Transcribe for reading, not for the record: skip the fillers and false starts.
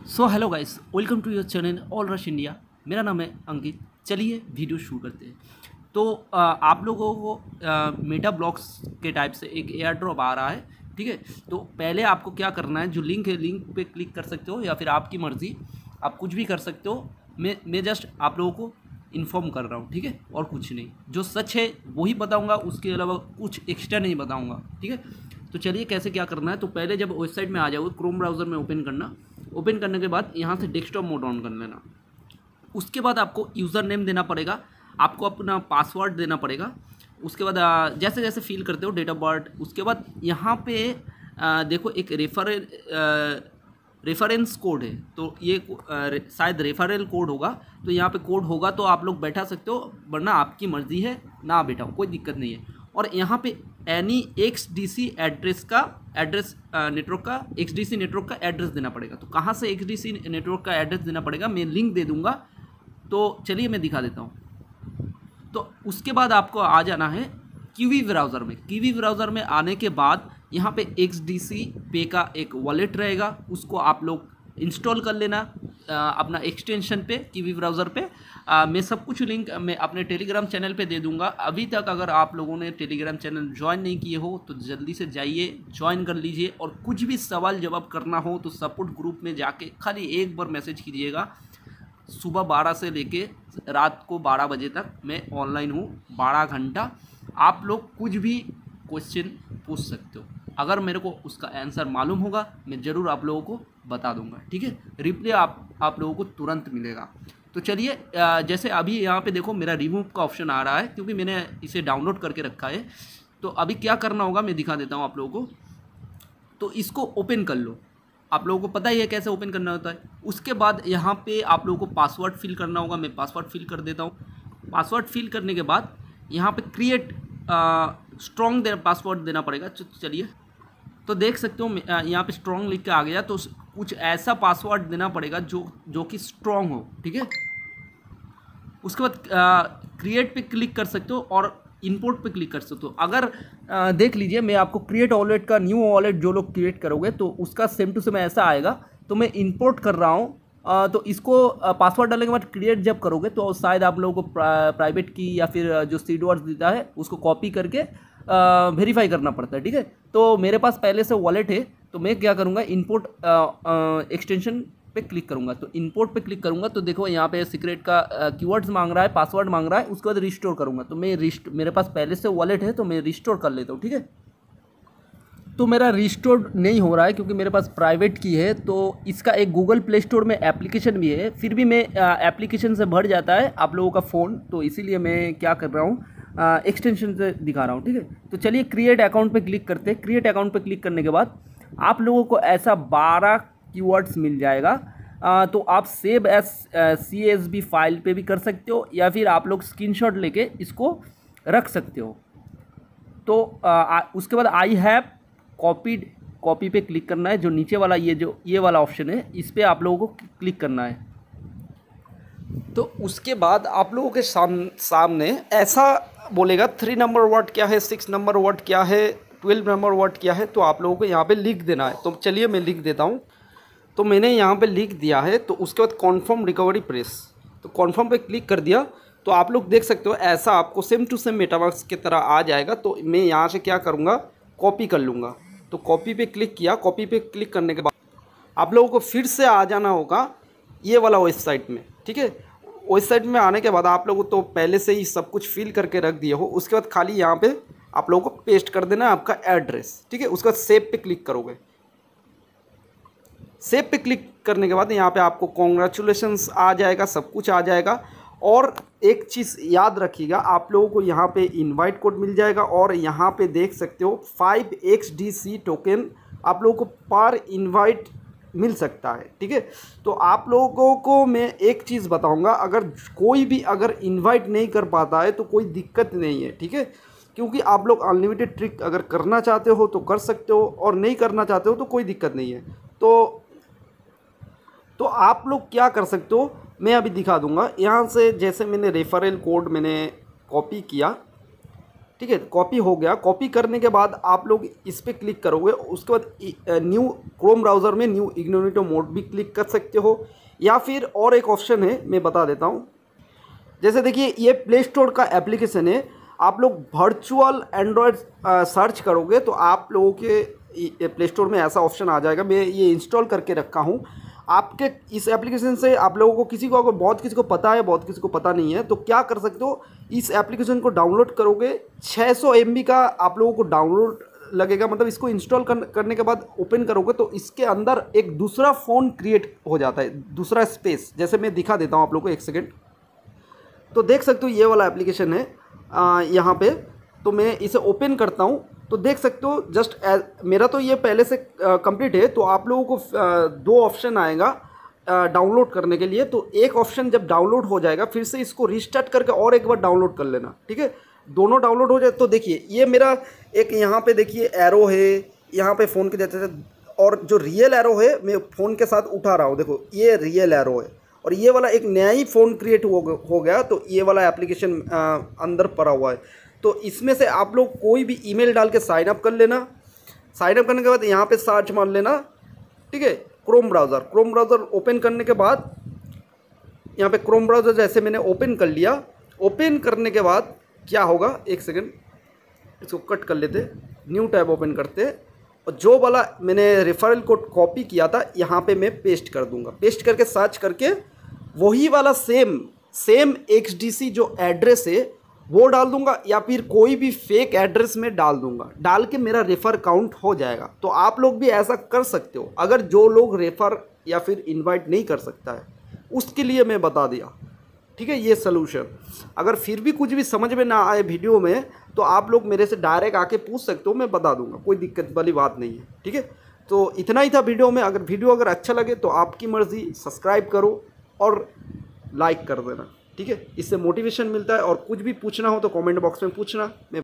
So hello guys, welcome to your channel all rush India. मेरा नाम है अंकित। चलिए वीडियो शुरू करते हैं। तो आप लोगों को मेटा ब्लॉक्स के टाइप से एक एयर ड्रॉप आ रहा है, ठीक है। तो पहले आपको क्या करना है, जो लिंक है लिंक पे क्लिक कर सकते हो या फिर आपकी मर्ज़ी, आप कुछ भी कर सकते हो। मैं जस्ट आप लोगों को इन्फॉर्म कर रहा हूँ, ठीक है, और कुछ नहीं। जो सच है वही बताऊँगा, उसके अलावा कुछ एक्स्ट्रा नहीं बताऊँगा, ठीक है। तो चलिए कैसे क्या करना है। तो पहले जब वेबसाइट में आ जाओगे, क्रोम ब्राउज़र में ओपन करना। ओपन करने के बाद यहाँ से डेस्कटॉप मोड ऑन कर लेना। उसके बाद आपको यूज़र नेम देना पड़ेगा, आपको अपना पासवर्ड देना पड़ेगा। उसके बाद जैसे जैसे फिल करते हो डेट ऑफ बर्थ। उसके बाद यहाँ पे देखो एक रेफरेंस कोड है, तो ये शायद रेफरल कोड होगा। तो यहाँ पे कोड होगा तो आप लोग बैठा सकते हो, वरना आपकी मर्ज़ी है ना बैठाओ, कोई दिक्कत नहीं है। और यहाँ पे एनी XDC एड्रेस नेटवर्क का XDC नेटवर्क का एड्रेस देना पड़ेगा। तो कहाँ से XDC नेटवर्क का एड्रेस देना पड़ेगा, मैं लिंक दे दूँगा। तो चलिए मैं दिखा देता हूँ। तो उसके बाद आपको आ जाना है कीवी ब्राउज़र में। कीवी ब्राउज़र में आने के बाद यहाँ पे XDC पे का एक वॉलेट रहेगा, उसको आप लोग इंस्टॉल कर लेना अपना एक्सटेंशन पे, कीवी ब्राउज़र पे। मैं सब कुछ लिंक मैं अपने टेलीग्राम चैनल पे दे दूंगा। अभी तक अगर आप लोगों ने टेलीग्राम चैनल ज्वाइन नहीं किए हो तो जल्दी से जाइए, ज्वाइन कर लीजिए। और कुछ भी सवाल जवाब करना हो तो सपोर्ट ग्रुप में जाके खाली एक बार मैसेज कीजिएगा। सुबह 12 से लेके रात को 12 बजे तक मैं ऑनलाइन हूँ, 12 घंटा। आप लोग कुछ भी क्वेश्चन पूछ सकते हो, अगर मेरे को उसका आंसर मालूम होगा मैं ज़रूर आप लोगों को बता दूंगा, ठीक है। रिप्लाई आप लोगों को तुरंत मिलेगा। तो चलिए जैसे अभी यहाँ पे देखो मेरा रिमूव का ऑप्शन आ रहा है, क्योंकि मैंने इसे डाउनलोड करके रखा है। तो अभी क्या करना होगा मैं दिखा देता हूँ आप लोगों को। तो इसको ओपन कर लो, आप लोगों को पता ही है कैसे ओपन करना होता है। उसके बाद यहाँ पे आप लोगों को पासवर्ड फिल करना होगा। मैं पासवर्ड फिल कर देता हूँ। पासवर्ड फिल करने के बाद यहाँ पे क्रिएट स्ट्रॉन्ग पासवर्ड देना पड़ेगा। चलिए, तो देख सकते हो यहाँ पे स्ट्रॉन्ग लिख के आ गया। तो कुछ ऐसा पासवर्ड देना पड़ेगा जो कि स्ट्रॉन्ग हो, ठीक है। उसके बाद क्रिएट पे क्लिक कर सकते हो और इंपोर्ट पे क्लिक कर सकते हो। अगर देख लीजिए, मैं आपको क्रिएट वॉलेट का न्यू वॉलेट जो लोग क्रिएट करोगे तो उसका सेम टू सेम ऐसा आएगा। तो मैं इंपोर्ट कर रहा हूँ। तो इसको पासवर्ड डालने के बाद क्रिएट जब करोगे तो शायद आप लोगों को प्राइवेट की या फिर जो सीड वर्ड्स देता है उसको कॉपी करके वेरीफाई करना पड़ता है, ठीक है। तो मेरे पास पहले से वॉलेट है, तो मैं क्या करूँगा, इंपोर्ट एक्सटेंशन पे क्लिक करूँगा। तो इंपोर्ट पे क्लिक करूँगा तो देखो यहाँ पे सीक्रेट का कीवर्ड्स मांग रहा है, पासवर्ड मांग रहा है। उसके बाद रिस्टोर करूँगा। तो मैं मेरे पास पहले से वॉलेट है तो मैं रिस्टोर कर लेता हूँ, ठीक है। तो मेरा रिस्टोर नहीं हो रहा है क्योंकि मेरे पास प्राइवेट की है। तो इसका एक गूगल प्ले स्टोर में एप्लीकेशन भी है, फिर भी मैं एप्लीकेशन से भर जाता है आप लोगों का फ़ोन। तो इसीलिए मैं क्या कर रहा हूँ, एक्सटेंशन से दिखा रहा हूँ, ठीक है। तो चलिए क्रिएट अकाउंट पे क्लिक करते हैं। क्रिएट अकाउंट पे क्लिक करने के बाद आप लोगों को ऐसा 12 कीवर्ड्स मिल जाएगा। तो आप सेव एस CSV फाइल पे भी कर सकते हो या फिर आप लोग स्क्रीनशॉट लेके इसको रख सकते हो। तो उसके बाद आई हैव कॉपी पे क्लिक करना है। जो नीचे वाला ये वाला ऑप्शन है, इस पर आप लोगों को क्लिक करना है। तो उसके बाद आप लोगों के सामने ऐसा बोलेगा 3 नंबर वर्ड क्या है, 6 नंबर वर्ड क्या है, 12 नंबर वर्ड क्या है। तो आप लोगों को यहाँ पे लिख देना है। तो चलिए मैं लिख देता हूँ। तो मैंने यहाँ पे लिख दिया है। तो उसके बाद कॉन्फर्म रिकवरी प्रेस, तो कॉन्फर्म पे क्लिक कर दिया। तो आप लोग देख सकते हो ऐसा आपको सेम टू सेम मेटावर्स की तरह आ जाएगा। तो मैं यहाँ से क्या करूँगा, कॉपी कर लूँगा। तो कॉपी पे क्लिक किया। कॉपी पे क्लिक करने के बाद आप लोगों को फिर से आ जाना होगा ये वाला वेबसाइट में, ठीक है। वेबसाइट में आने के बाद आप लोगों तो पहले से ही सब कुछ फिल करके रख दिए हो। उसके बाद खाली यहाँ पे आप लोगों को पेस्ट कर देना है आपका एड्रेस, ठीक है। उसके बाद सेव पे क्लिक करोगे। सेव पे क्लिक करने के बाद यहाँ पे आपको कॉन्ग्रेचुलेशंस आ जाएगा, सब कुछ आ जाएगा। और एक चीज़ याद रखिएगा, आप लोगों को यहाँ पे इनवाइट कोड मिल जाएगा और यहाँ पे देख सकते हो 5 XDC टोकन आप लोगों को पर इनवाइट मिल सकता है, ठीक है। तो आप लोगों को मैं एक चीज़ बताऊंगा, अगर कोई भी अगर इनवाइट नहीं कर पाता है तो कोई दिक्कत नहीं है, ठीक है। क्योंकि आप लोग अनलिमिटेड ट्रिक अगर करना चाहते हो तो कर सकते हो और नहीं करना चाहते हो तो कोई दिक्कत नहीं है। तो आप लोग क्या कर सकते हो, मैं अभी दिखा दूंगा। यहाँ से जैसे मैंने रेफरल कोड मैंने कॉपी किया, ठीक है, कॉपी हो गया। कॉपी करने के बाद आप लोग इस पर क्लिक करोगे, उसके बाद न्यू क्रोम ब्राउज़र में न्यू इग्नोनिटो मोड भी क्लिक कर सकते हो, या फिर और एक ऑप्शन है, मैं बता देता हूँ। जैसे देखिए ये प्ले स्टोर का एप्लीकेशन है, आप लोग वर्चुअल एंड्रॉयड सर्च करोगे तो आप लोगों के प्ले स्टोर में ऐसा ऑप्शन आ जाएगा। मैं ये इंस्टॉल करके रखा हूँ। आपके इस एप्लीकेशन से आप लोगों को किसी को, अगर बहुत किसी को पता है, बहुत किसी को पता नहीं है, तो क्या कर सकते हो, इस एप्लीकेशन को डाउनलोड करोगे। 600 MB का आप लोगों को डाउनलोड लगेगा, मतलब इसको इंस्टॉल करने के बाद ओपन करोगे तो इसके अंदर एक दूसरा फ़ोन क्रिएट हो जाता है, दूसरा स्पेस। जैसे मैं दिखा देता हूँ आप लोगों को, एक सेकेंड। तो देख सकते हो ये वाला एप्लीकेशन है यहाँ पे, तो मैं इसे ओपन करता हूँ तो देख सकते हो जस्ट मेरा तो ये पहले से कंप्लीट है। तो आप लोगों को दो ऑप्शन आएगा डाउनलोड करने के लिए। तो एक ऑप्शन जब डाउनलोड हो जाएगा, फिर से इसको रिस्टार्ट करके और एक बार डाउनलोड कर लेना, ठीक है। दोनों डाउनलोड हो जाए तो देखिए ये मेरा एक यहाँ पे देखिए एरो है, यहाँ पे फ़ोन के जैसे, और जो रियल एरो है मैं फ़ोन के साथ उठा रहा हूँ, देखो ये रियल एरो है। और ये वाला एक नया ही फ़ोन क्रिएट हो गया, तो ये वाला एप्लीकेशन अंदर पड़ा हुआ है। तो इसमें से आप लोग कोई भी ईमेल डाल के साइन अप कर लेना। साइन अप करने के बाद यहाँ पे सर्च मार लेना, ठीक है, क्रोम ब्राउज़र ओपन करने के बाद यहाँ पे क्रोम ब्राउज़र जैसे मैंने ओपन कर लिया। ओपन करने के बाद क्या होगा, एक सेकेंड इसको कट कर लेते, न्यू टैब ओपन करते, और जो वाला मैंने रेफरल कोड कॉपी किया था यहाँ पे मैं पेस्ट कर दूंगा। पेस्ट करके सर्च करके वही वाला सेम XDC जो एड्रेस है वो डाल दूंगा, या फिर कोई भी फेक एड्रेस में डाल दूंगा। डाल के मेरा रेफ़र काउंट हो जाएगा। तो आप लोग भी ऐसा कर सकते हो। अगर जो लोग रेफ़र या फिर इनवाइट नहीं कर सकता है, उसके लिए मैं बता दिया, ठीक है, ये सलूशन। अगर फिर भी कुछ भी समझ में ना आए वीडियो में, तो आप लोग मेरे से डायरेक्ट आके पूछ सकते हो, मैं बता दूंगा, कोई दिक्कत वाली बात नहीं है, ठीक है। तो इतना ही था वीडियो में। अगर वीडियो अच्छा लगे तो आपकी मर्ज़ी, सब्सक्राइब करो और लाइक कर देना, ठीक है। इससे मोटिवेशन मिलता है। और कुछ भी पूछना हो तो कमेंट बॉक्स में पूछना, मैं